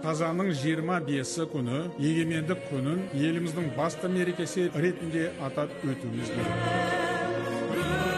қазанның 25 күні егемендік күнін еліміздің басты мерекесі ретінде атап өтуіміз керек.